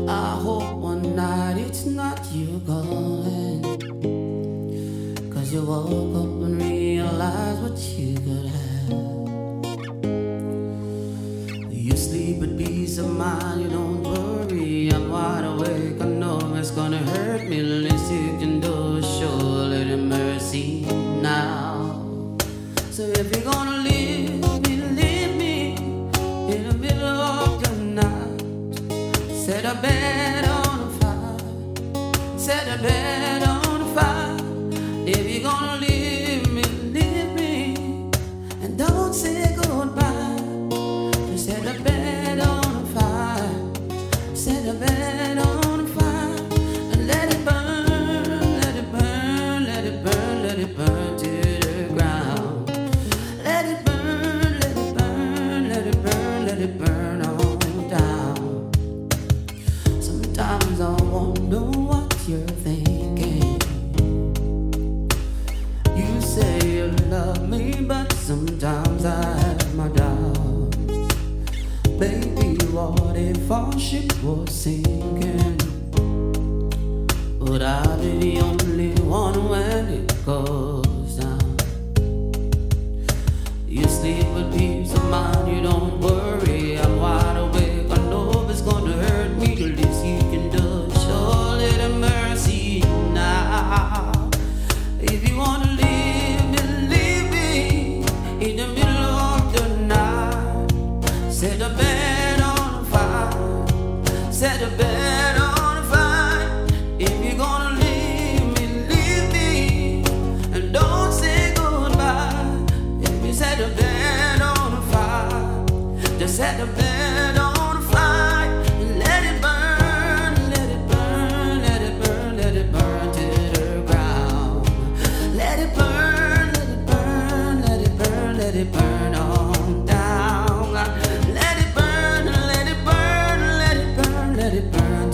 I hope one night it's not you going, 'cause you woke up and realized what you could have. You sleep at peace of mind, you don't worry. I'm wide awake, I know it's gonna hurt me. Least you can do is show a little mercy now. So if you're gonna leave me in the middle of the night. Set a bed on fire, set a bed on fire. If you're gonna leave me, and don't say goodbye. Just set a bed on fire, set a bed on fire, and let it burn, let it burn, let it burn, let it burn to the ground. Let it burn, let it burn, let it burn, let it burn on down. Sometimes I wonder what you're thinking. You say you love me, but sometimes I have my doubts. Baby, what if our ship was sinking? Would I be the only one when it goes down? You sleep with peace of mind, you don't worry. I'm wide awake, I know it's gonna hurt me. The least you can do is show a little mercy now. If you wanna leave me in the middle of the night. Set a bed on fire, set a bed on fire. If you're gonna leave me, and don't say goodbye. If you set a bed on fire, just set a bed on fire, and let it burn, let it burn, let it burn, let it burn to the ground. Let it burn, let it burn, let it burn, let it burn on down. Let it burn, let it burn, let it burn, let it burn